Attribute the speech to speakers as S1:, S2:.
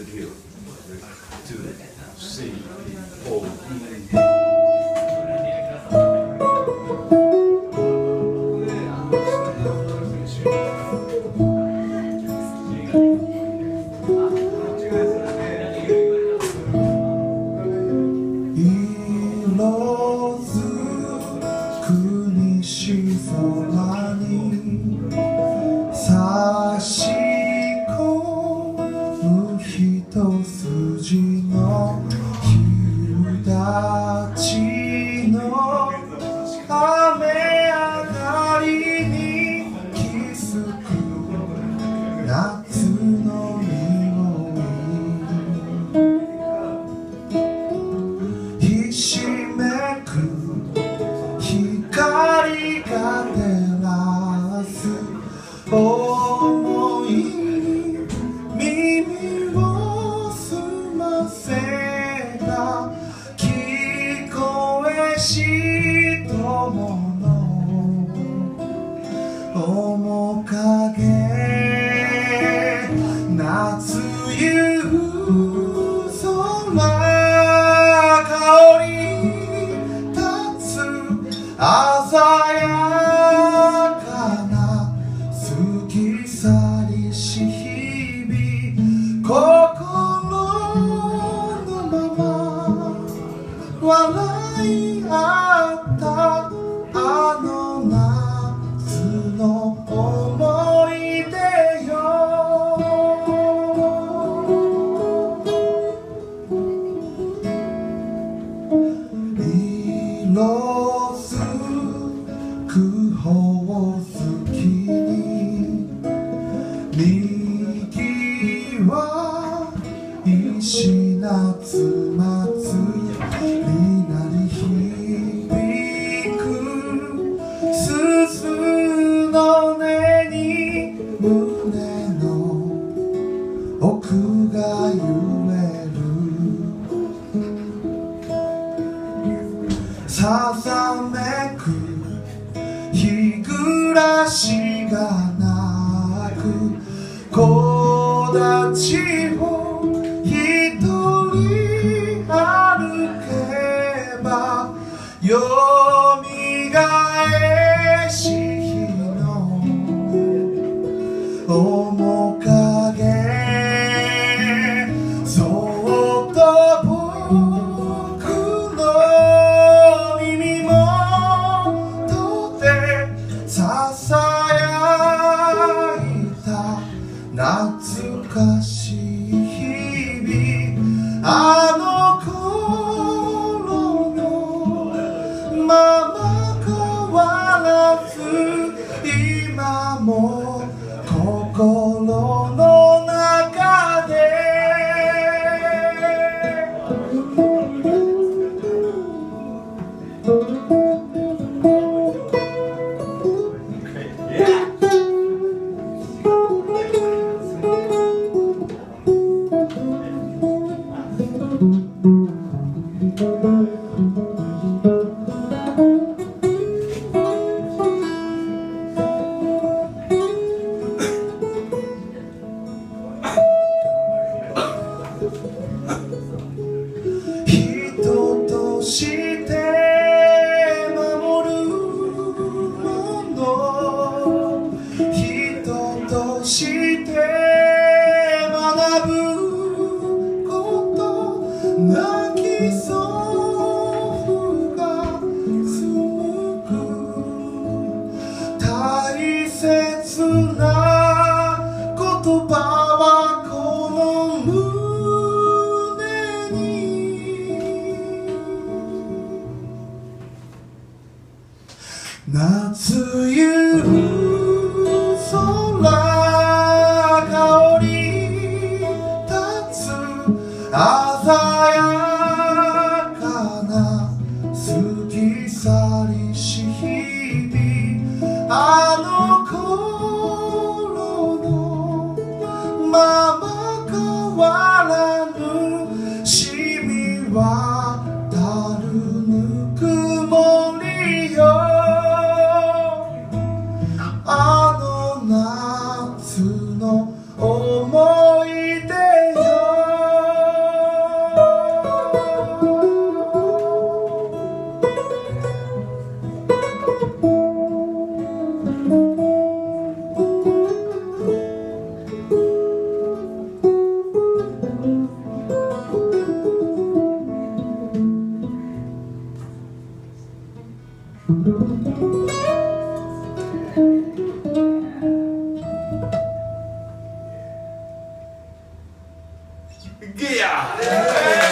S1: hill. 2, C, O, E.
S2: 差し込む一筋の夕立の雨上がりに気づく夏の匂いひしめく光が照らす思いに耳を澄ませた聞こえし友の面影夏夕空香り立つ鮮やかな過ぎ去りし日々心のまま笑い合ったあの夏の思い出よ色づくほおずきに右は石夏祭りなり響く鈴の音に胸の奥が揺れるさざめく日暮らしがなく木立を一人歩けばよみがえし日の面影そっと僕の耳元でささやいた懐かしい日々あの頃のまま変わらず今も心の中で人として守るもの人として学ぶこと泣きそうが紡ぐ大切な言葉はこの胸に夏夕空香り立つ鮮やかな過ぎ去りし日々あの頃のまま変わらぬしみ渡るぬくもりよあの夏の思い出よギア